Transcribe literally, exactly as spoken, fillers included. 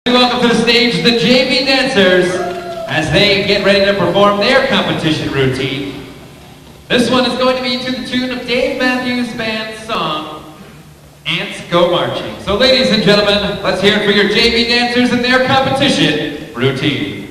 Welcome to the stage the J V dancers as they get ready to perform their competition routine. This one is going to be to the tune of Dave Matthews Band's song, Ants Go Marching. So ladies and gentlemen, let's hear it for your J V dancers and their competition routine.